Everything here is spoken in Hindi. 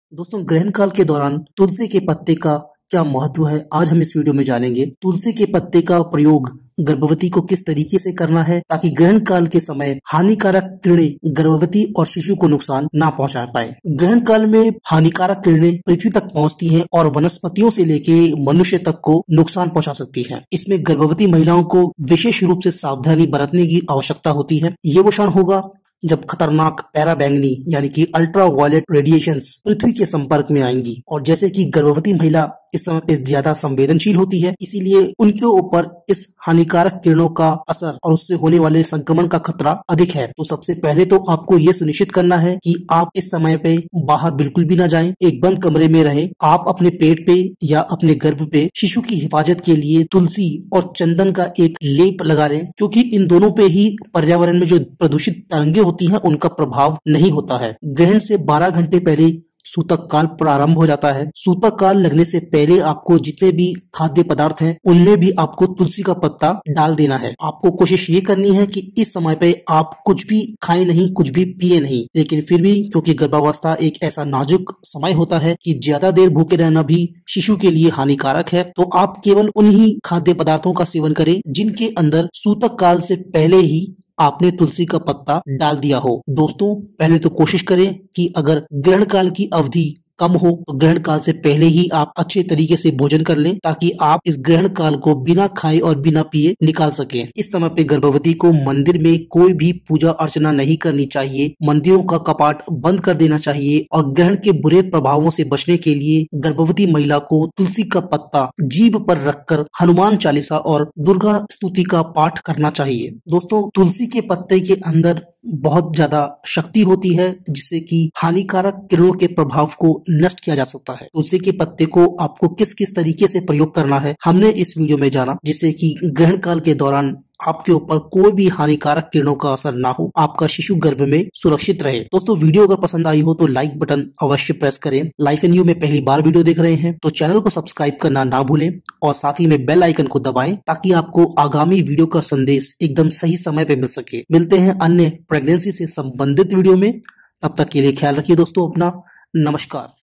दोस्तों, ग्रहण काल के दौरान तुलसी के पत्ते का क्या महत्व है, आज हम इस वीडियो में जानेंगे। तुलसी के पत्ते का प्रयोग गर्भवती को किस तरीके से करना है ताकि ग्रहण काल के समय हानिकारक किरणें गर्भवती और शिशु को नुकसान ना पहुंचा पाए। ग्रहण काल में हानिकारक किरणें पृथ्वी तक पहुंचती हैं और वनस्पतियों से लेके मनुष्य तक को नुकसान पहुंचा सकती हैं। इसमें गर्भवती महिलाओं को विशेष रूप से सावधानी बरतने की आवश्यकता होती है। ये वो क्षण होगा जब खतरनाक पैराबैंगनी यानी कि अल्ट्रा वायलेट रेडिएशंस पृथ्वी के संपर्क में आएंगी, और जैसे कि गर्भवती महिला इस समय पे ज्यादा संवेदनशील होती है, इसीलिए उनके ऊपर इस हानिकारक किरणों का असर और उससे होने वाले संक्रमण का खतरा अधिक है। तो सबसे पहले तो आपको ये सुनिश्चित करना है कि आप इस समय पे बाहर बिल्कुल भी ना जाएं, एक बंद कमरे में रहें। आप अपने पेट पे या अपने गर्भ पे शिशु की हिफाजत के लिए तुलसी और चंदन का एक लेप लगा लें, क्योंकि इन दोनों पे ही पर्यावरण में जो प्रदूषित तरंगे होती हैं उनका प्रभाव नहीं होता है। ग्रहण से 12 घंटे पहले सूतक काल प्रारंभ हो जाता है। सूतक काल लगने से पहले आपको जितने भी खाद्य पदार्थ हैं उनमें भी आपको तुलसी का पत्ता डाल देना है। आपको कोशिश ये करनी है कि इस समय पे आप कुछ भी खाएं नहीं, कुछ भी पिए नहीं, लेकिन फिर भी क्योंकि गर्भावस्था एक ऐसा नाजुक समय होता है कि ज्यादा देर भूखे रहना भी शिशु के लिए हानिकारक है, तो आप केवल उन्हीं खाद्य पदार्थों का सेवन करें जिनके अंदर सूतक काल से पहले ही आपने तुलसी का पत्ता डाल दिया हो। दोस्तों, पहले तो कोशिश करें कि अगर ग्रहण काल की अवधि कम हो तो ग्रहण काल से पहले ही आप अच्छे तरीके से भोजन कर लें, ताकि आप इस ग्रहण काल को बिना खाए और बिना पिए निकाल सकें। इस समय पे गर्भवती को मंदिर में कोई भी पूजा अर्चना नहीं करनी चाहिए, मंदिरों का कपाट बंद कर देना चाहिए, और ग्रहण के बुरे प्रभावों से बचने के लिए गर्भवती महिला को तुलसी का पत्ता जीभ पर रखकर हनुमान चालीसा और दुर्गा स्तुति का पाठ करना चाहिए। दोस्तों, तुलसी के पत्ते के अंदर बहुत ज्यादा शक्ति होती है, जिससे कि हानिकारक किरणों के प्रभाव को नष्ट किया जा सकता है। तुलसी के पत्ते को आपको किस किस तरीके से प्रयोग करना है हमने इस वीडियो में जाना, जिससे कि ग्रहण काल के दौरान आपके ऊपर कोई भी हानिकारक किरणों का असर ना हो, आपका शिशु गर्भ में सुरक्षित रहे। दोस्तों, वीडियो अगर पसंद आई हो तो लाइक बटन अवश्य प्रेस करें। लाइफ एंड यू में पहली बार वीडियो देख रहे हैं तो चैनल को सब्सक्राइब करना ना भूलें, और साथ ही में बेल आइकन को दबाएं ताकि आपको आगामी वीडियो का संदेश एकदम सही समय पे मिल सके। मिलते हैं अन्य प्रेगनेंसी से संबंधित वीडियो में, तब तक के लिए ख्याल रखिए दोस्तों अपना। नमस्कार।